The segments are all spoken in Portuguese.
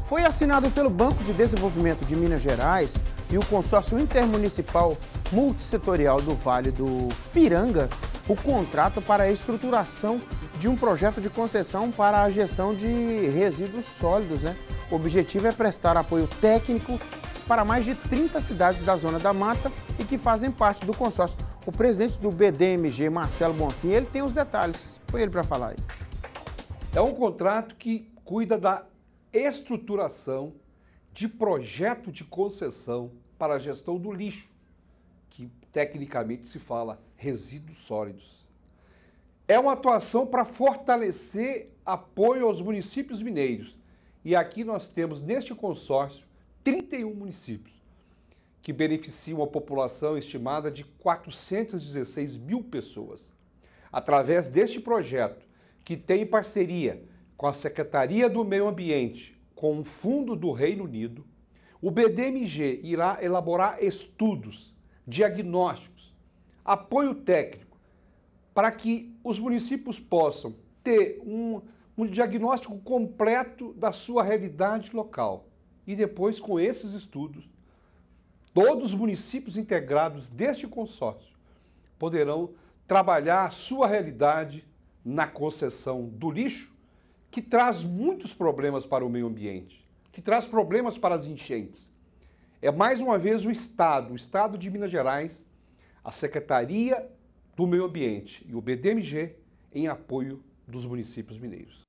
Foi assinado pelo Banco de Desenvolvimento de Minas Gerais e o Consórcio Intermunicipal Multissetorial do Vale do Piranga o contrato para a estruturação de um projeto de concessão para a gestão de resíduos sólidos, né? O objetivo é prestar apoio técnico para mais de 30 cidades da Zona da Mata e que fazem parte do consórcio. O presidente do BDMG, Marcelo Bonfim, ele tem os detalhes. Foi ele para falar aí. É um contrato que cuida da estruturação de projeto de concessão para a gestão do lixo, que tecnicamente se fala resíduos sólidos. É uma atuação para fortalecer apoio aos municípios mineiros. E aqui nós temos, neste consórcio, 31 municípios, que beneficiam a população estimada de 416 mil pessoas. Através deste projeto, que tem parceria com a Secretaria do Meio Ambiente, com o Fundo do Reino Unido, o BDMG irá elaborar estudos, diagnósticos, apoio técnico, para que os municípios possam ter um diagnóstico completo da sua realidade local. E depois, com esses estudos, todos os municípios integrados deste consórcio poderão trabalhar a sua realidade na concessão do lixo, que traz muitos problemas para o meio ambiente, que traz problemas para as enchentes. É mais uma vez o Estado de Minas Gerais, a Secretaria do Meio Ambiente e o BDMG em apoio dos municípios mineiros.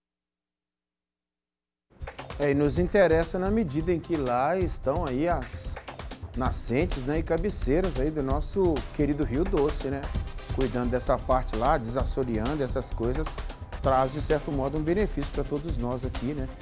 E nos interessa na medida em que lá estão aí as nascentes, né, e cabeceiras aí do nosso querido Rio Doce, né? Cuidando dessa parte lá, desassoreando essas coisas, traz de certo modo um benefício para todos nós aqui, né?